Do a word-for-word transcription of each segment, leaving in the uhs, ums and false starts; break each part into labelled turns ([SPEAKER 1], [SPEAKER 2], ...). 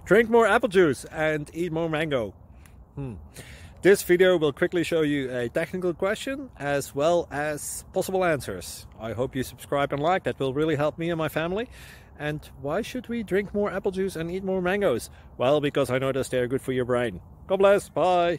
[SPEAKER 1] Drink more apple juice and eat more mango. Hmm. This video will quickly show you a technical question as well as possible answers. I hope you subscribe and like, that will really help me and my family. And why should we drink more apple juice and eat more mangoes? Well, because I noticed they're good for your brain. God bless, bye!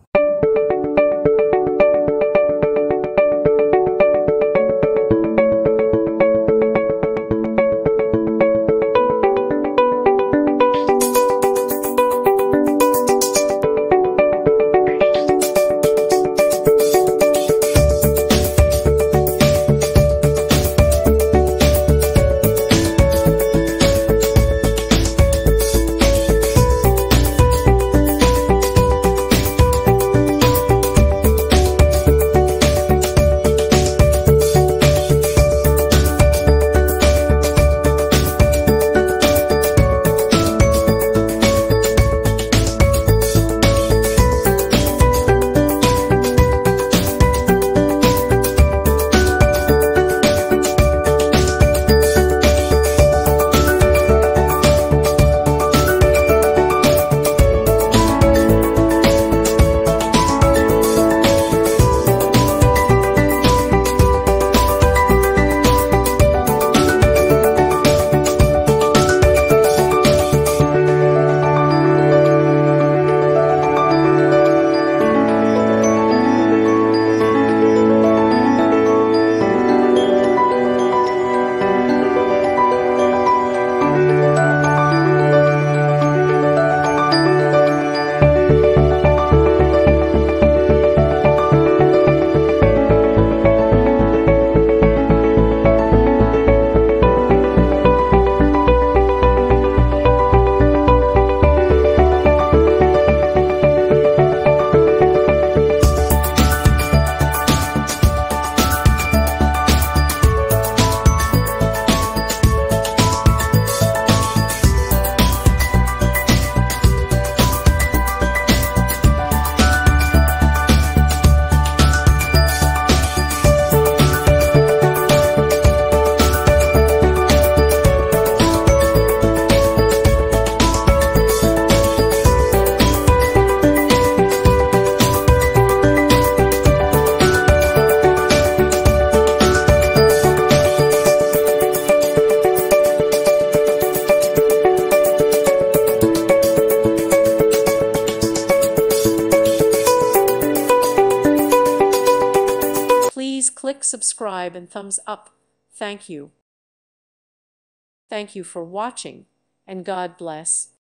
[SPEAKER 2] Please click subscribe and thumbs up. Thank you. Thank you for watching, and God bless.